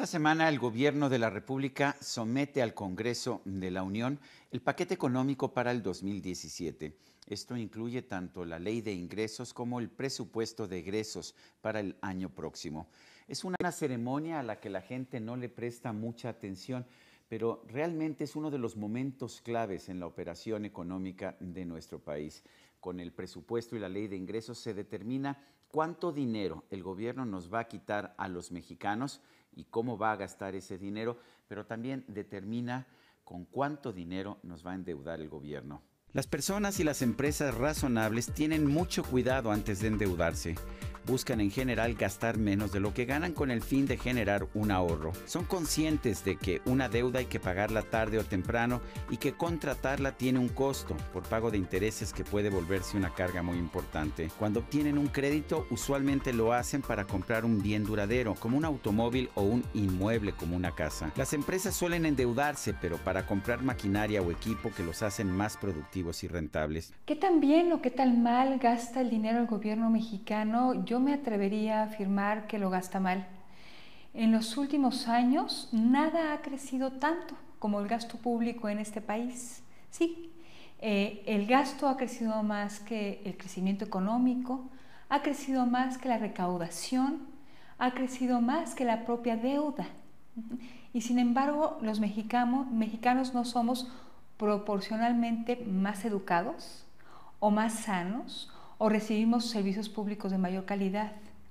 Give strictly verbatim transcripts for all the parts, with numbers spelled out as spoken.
Esta semana el Gobierno de la República somete al Congreso de la Unión el paquete económico para el dos mil diecisiete. Esto incluye tanto la ley de ingresos como el presupuesto de egresos para el año próximo. Es una ceremonia a la que la gente no le presta mucha atención, pero realmente es uno de los momentos claves en la operación económica de nuestro país. Con el presupuesto y la ley de ingresos se determina cuánto dinero el gobierno nos va a quitar a los mexicanos y cómo va a gastar ese dinero, pero también determina con cuánto dinero nos va a endeudar el gobierno. Las personas y las empresas razonables tienen mucho cuidado antes de endeudarse. Buscan en general gastar menos de lo que ganan con el fin de generar un ahorro. Son conscientes de que una deuda hay que pagarla tarde o temprano y que contratarla tiene un costo por pago de intereses que puede volverse una carga muy importante. Cuando obtienen un crédito, usualmente lo hacen para comprar un bien duradero, como un automóvil o un inmueble como una casa. Las empresas suelen endeudarse, pero para comprar maquinaria o equipo que los hacen más productivos y rentables. ¿Qué tan bien o qué tan mal gasta el dinero el gobierno mexicano? Yo me atrevería a afirmar que lo gasta mal. En los últimos años, nada ha crecido tanto como el gasto público en este país. Sí, eh, el gasto ha crecido más que el crecimiento económico, ha crecido más que la recaudación, ha crecido más que la propia deuda. Y sin embargo, los mexicanos, mexicanos no somos proporcionalmente más educados o más sanos o recibimos servicios públicos de mayor calidad.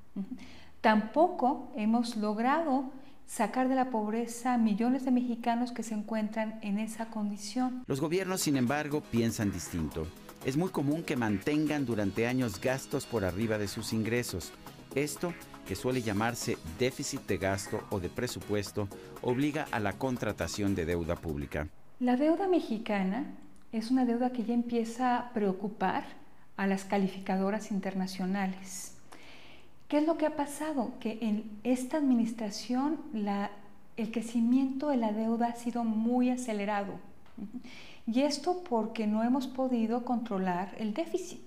Tampoco hemos logrado sacar de la pobreza a millones de mexicanos que se encuentran en esa condición. Los gobiernos, sin embargo, piensan distinto. Es muy común que mantengan durante años gastos por arriba de sus ingresos. Esto, que suele llamarse déficit de gasto o de presupuesto, obliga a la contratación de deuda pública. La deuda mexicana es una deuda que ya empieza a preocupar a las calificadoras internacionales. ¿Qué es lo que ha pasado? Que en esta administración la, el crecimiento de la deuda ha sido muy acelerado. Y esto porque no hemos podido controlar el déficit.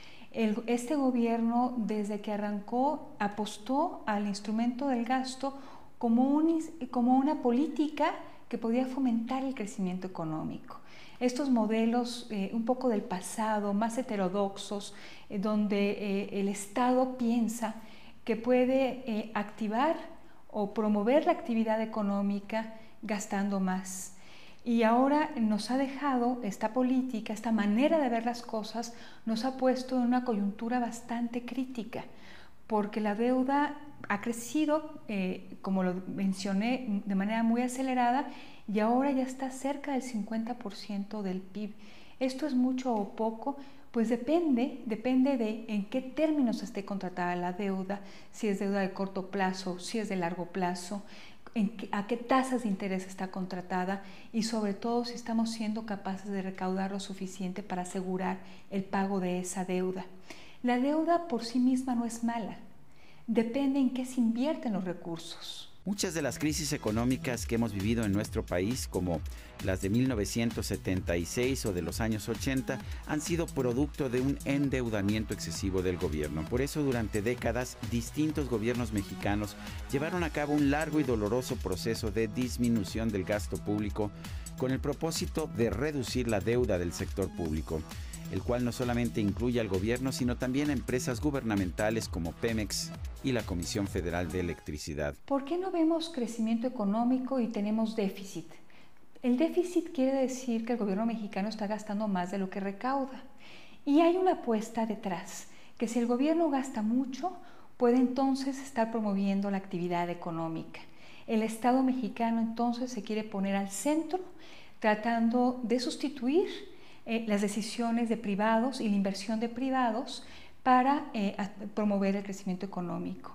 El, este gobierno, desde que arrancó, apostó al instrumento del gasto como, un, como una política que podía fomentar el crecimiento económico. Estos modelos eh, un poco del pasado, más heterodoxos, eh, donde eh, el Estado piensa que puede eh, activar o promover la actividad económica gastando más. Y ahora nos ha dejado esta política, esta manera de ver las cosas, nos ha puesto en una coyuntura bastante crítica, porque la deuda ha crecido, eh, como lo mencioné, de manera muy acelerada y ahora ya está cerca del cincuenta por ciento del P I B. ¿Esto es mucho o poco? Pues depende, depende de en qué términos esté contratada la deuda, si es deuda de corto plazo, si es de largo plazo, en qué, a qué tasas de interés está contratada y sobre todo si estamos siendo capaces de recaudar lo suficiente para asegurar el pago de esa deuda. La deuda por sí misma no es mala, depende en qué se invierten los recursos. Muchas de las crisis económicas que hemos vivido en nuestro país, como las de mil novecientos setenta y seis o de los años ochenta, han sido producto de un endeudamiento excesivo del gobierno. Por eso, durante décadas, distintos gobiernos mexicanos llevaron a cabo un largo y doloroso proceso de disminución del gasto público con el propósito de reducir la deuda del sector público, el cual no solamente incluye al gobierno, sino también a empresas gubernamentales como Pemex y la Comisión Federal de Electricidad. ¿Por qué no vemos crecimiento económico y tenemos déficit? El déficit quiere decir que el gobierno mexicano está gastando más de lo que recauda. Y hay una apuesta detrás, que si el gobierno gasta mucho, puede entonces estar promoviendo la actividad económica. El Estado mexicano entonces se quiere poner al centro, tratando de sustituir Eh, las decisiones de privados y la inversión de privados para eh, promover el crecimiento económico.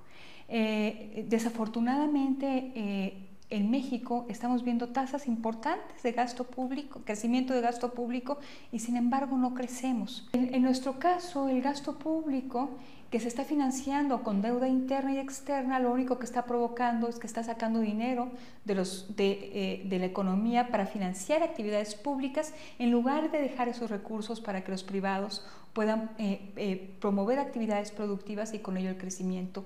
Eh, desafortunadamente, eh, en México estamos viendo tasas importantes de gasto público, crecimiento de gasto público, y sin embargo no crecemos. En, en nuestro caso, el gasto público que se está financiando con deuda interna y externa, lo único que está provocando es que está sacando dinero de, los, de, eh, de la economía para financiar actividades públicas en lugar de dejar esos recursos para que los privados puedan eh, eh, promover actividades productivas y con ello el crecimiento.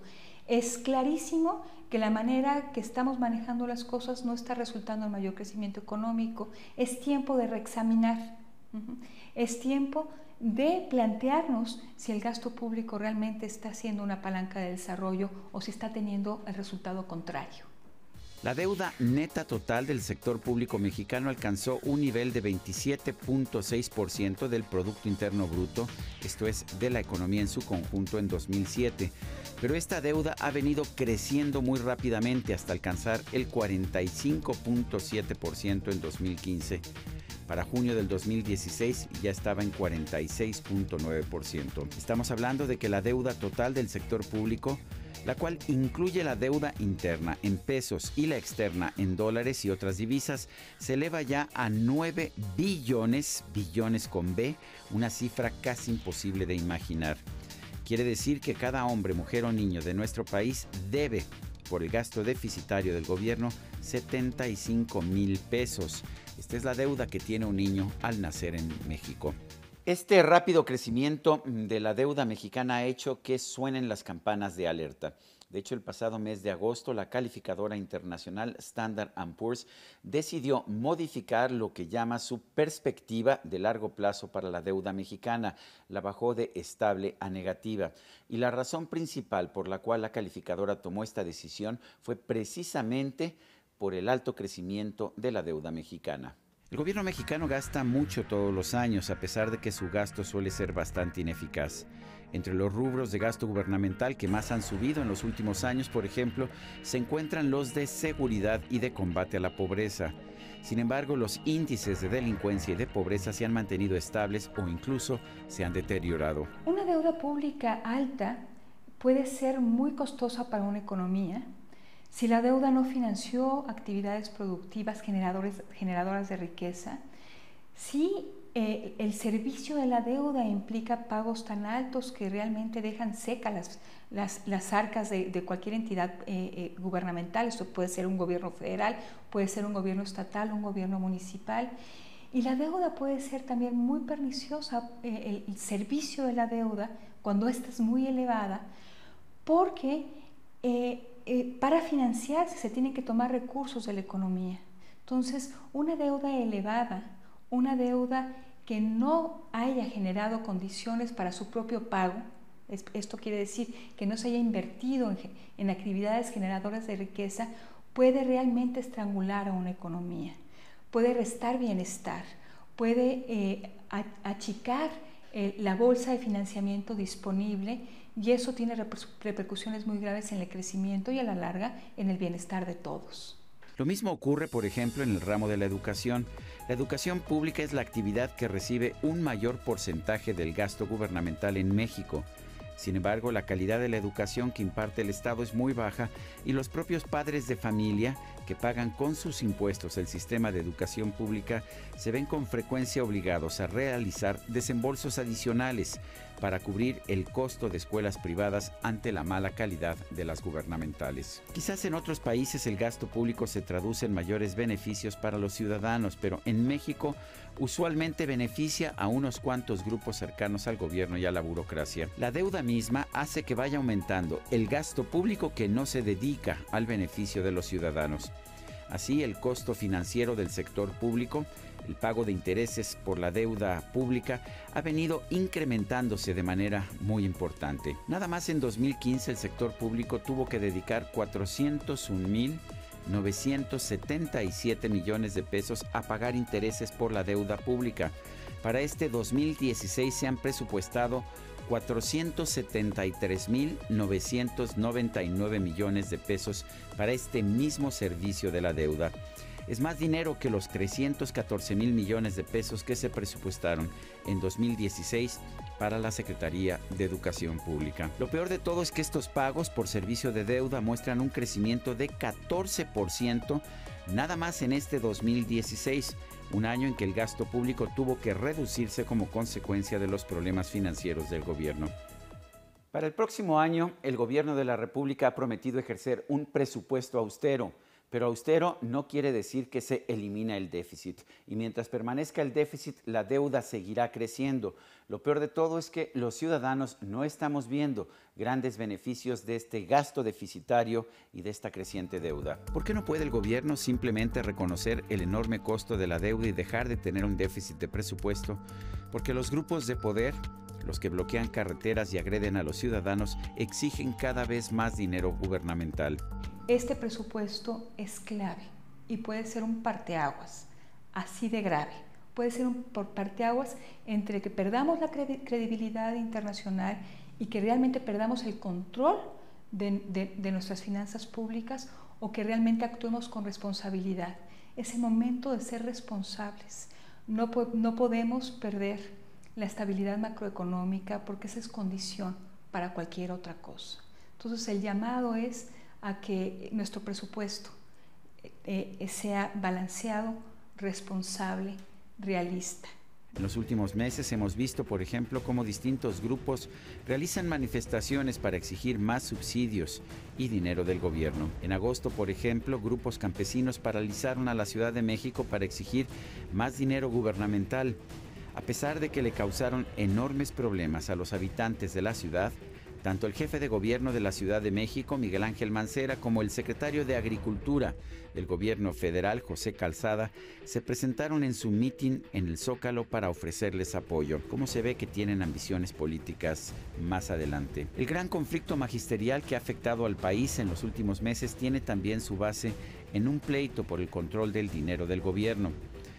Es clarísimo que la manera que estamos manejando las cosas no está resultando en mayor crecimiento económico. Es tiempo de reexaminar. Uh-huh. Es tiempo de plantearnos si el gasto público realmente está siendo una palanca de desarrollo o si está teniendo el resultado contrario. La deuda neta total del sector público mexicano alcanzó un nivel de veintisiete punto seis por ciento del Producto Interno Bruto, esto es, de la economía en su conjunto en dos mil siete. Pero esta deuda ha venido creciendo muy rápidamente hasta alcanzar el cuarenta y cinco punto siete por ciento en dos mil quince. Para junio del dos mil dieciséis ya estaba en cuarenta y seis punto nueve por ciento. Estamos hablando de que la deuda total del sector público, la cual incluye la deuda interna en pesos y la externa en dólares y otras divisas, se eleva ya a nueve billones, billones con B, una cifra casi imposible de imaginar. Quiere decir que cada hombre, mujer o niño de nuestro país debe, por el gasto deficitario del gobierno, setenta y cinco mil pesos. Esta es la deuda que tiene un niño al nacer en México. Este rápido crecimiento de la deuda mexicana ha hecho que suenen las campanas de alerta. De hecho, el pasado mes de agosto, la calificadora internacional Standard and Poor's decidió modificar lo que llama su perspectiva de largo plazo para la deuda mexicana. La bajó de estable a negativa. Y la razón principal por la cual la calificadora tomó esta decisión fue precisamente por el alto crecimiento de la deuda mexicana. El gobierno mexicano gasta mucho todos los años, a pesar de que su gasto suele ser bastante ineficaz. Entre los rubros de gasto gubernamental que más han subido en los últimos años, por ejemplo, se encuentran los de seguridad y de combate a la pobreza. Sin embargo, los índices de delincuencia y de pobreza se han mantenido estables o incluso se han deteriorado. Una deuda pública alta puede ser muy costosa para una economía si la deuda no financió actividades productivas generadores, generadoras de riqueza, si eh, el servicio de la deuda implica pagos tan altos que realmente dejan secas las, las, las arcas de, de cualquier entidad eh, eh, gubernamental. Esto puede ser un gobierno federal, puede ser un gobierno estatal, un gobierno municipal. Y la deuda puede ser también muy perniciosa, eh, el, el servicio de la deuda, cuando esta es muy elevada, porque eh, Eh, para financiarse se tienen que tomar recursos de la economía. Entonces, una deuda elevada, una deuda que no haya generado condiciones para su propio pago, es, esto quiere decir que no se haya invertido en, en actividades generadoras de riqueza, puede realmente estrangular a una economía, puede restar bienestar, puede eh, achicar eh, la bolsa de financiamiento disponible, y eso tiene repercusiones muy graves en el crecimiento y a la larga en el bienestar de todos. Lo mismo ocurre, por ejemplo, en el ramo de la educación. La educación pública es la actividad que recibe un mayor porcentaje del gasto gubernamental en México. Sin embargo, la calidad de la educación que imparte el Estado es muy baja y los propios padres de familia que pagan con sus impuestos el sistema de educación pública se ven con frecuencia obligados a realizar desembolsos adicionales para cubrir el costo de escuelas privadas ante la mala calidad de las gubernamentales. Quizás en otros países el gasto público se traduce en mayores beneficios para los ciudadanos, pero en México usualmente beneficia a unos cuantos grupos cercanos al gobierno y a la burocracia. La deuda misma hace que vaya aumentando el gasto público que no se dedica al beneficio de los ciudadanos. Así, el costo financiero del sector público, el pago de intereses por la deuda pública, ha venido incrementándose de manera muy importante. Nada más en dos mil quince el sector público tuvo que dedicar cuatrocientos un mil novecientos setenta y siete millones de pesos a pagar intereses por la deuda pública. Para este dos mil dieciséis se han presupuestado cuatrocientos setenta y tres mil novecientos noventa y nueve millones de pesos para este mismo servicio de la deuda. Es más dinero que los trescientos catorce mil millones de pesos que se presupuestaron en dos mil dieciséis para la Secretaría de Educación Pública. Lo peor de todo es que estos pagos por servicio de deuda muestran un crecimiento de catorce por ciento nada más en este dos mil dieciséis, un año en que el gasto público tuvo que reducirse como consecuencia de los problemas financieros del gobierno. Para el próximo año, el gobierno de la República ha prometido ejercer un presupuesto austero, Pero austero no quiere decir que se elimina el déficit. Y mientras permanezca el déficit, la deuda seguirá creciendo. Lo peor de todo es que los ciudadanos no estamos viendo grandes beneficios de este gasto deficitario y de esta creciente deuda. ¿Por qué no puede el gobierno simplemente reconocer el enorme costo de la deuda y dejar de tener un déficit de presupuesto? Porque los grupos de poder, los que bloquean carreteras y agreden a los ciudadanos, exigen cada vez más dinero gubernamental. Este presupuesto es clave y puede ser un parteaguas, así de grave. Puede ser un parteaguas entre que perdamos la credibilidad internacional y que realmente perdamos el control de, de, de nuestras finanzas públicas, o que realmente actuemos con responsabilidad. Es el momento de ser responsables. No, no podemos perder la estabilidad macroeconómica, porque esa es condición para cualquier otra cosa. Entonces el llamado es a que nuestro presupuesto eh, sea balanceado, responsable, realista. En los últimos meses hemos visto, por ejemplo, cómo distintos grupos realizan manifestaciones para exigir más subsidios y dinero del gobierno. En agosto, por ejemplo, grupos campesinos paralizaron a la Ciudad de México para exigir más dinero gubernamental. A pesar de que le causaron enormes problemas a los habitantes de la ciudad, tanto el jefe de gobierno de la Ciudad de México, Miguel Ángel Mancera, como el secretario de Agricultura del gobierno federal, José Calzada, se presentaron en su mitin en el Zócalo para ofrecerles apoyo. Como se ve que tienen ambiciones políticas más adelante. El gran conflicto magisterial que ha afectado al país en los últimos meses tiene también su base en un pleito por el control del dinero del gobierno.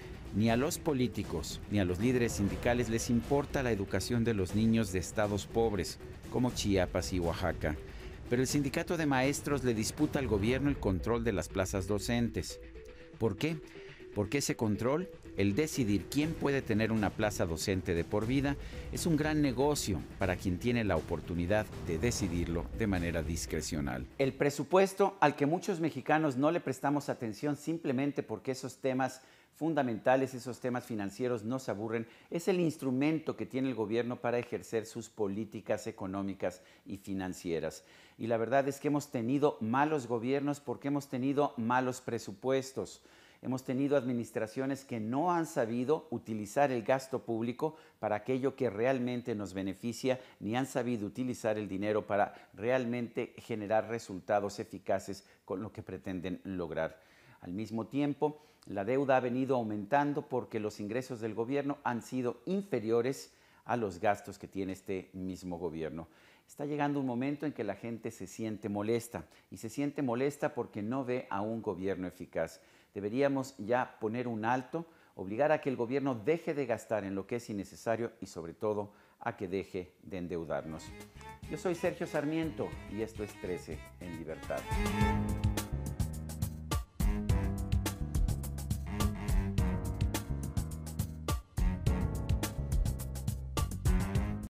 Ni a los políticos ni a los líderes sindicales les importa la educación de los niños de estados pobres, como Chiapas y Oaxaca. Pero el sindicato de maestros le disputa al gobierno el control de las plazas docentes. ¿Por qué? Porque ese control, el decidir quién puede tener una plaza docente de por vida, es un gran negocio para quien tiene la oportunidad de decidirlo de manera discrecional. El presupuesto, al que muchos mexicanos no le prestamos atención simplemente porque esos temas fundamentales, esos temas financieros nos aburren, es el instrumento que tiene el gobierno para ejercer sus políticas económicas y financieras. Y la verdad es que hemos tenido malos gobiernos porque hemos tenido malos presupuestos. Hemos tenido administraciones que no han sabido utilizar el gasto público para aquello que realmente nos beneficia, ni han sabido utilizar el dinero para realmente generar resultados eficaces con lo que pretenden lograr. Al mismo tiempo, la deuda ha venido aumentando porque los ingresos del gobierno han sido inferiores a los gastos que tiene este mismo gobierno. Está llegando un momento en que la gente se siente molesta, y se siente molesta porque no ve a un gobierno eficaz. Deberíamos ya poner un alto, obligar a que el gobierno deje de gastar en lo que es innecesario y sobre todo a que deje de endeudarnos. Yo soy Sergio Sarmiento y esto es trece en Libertad.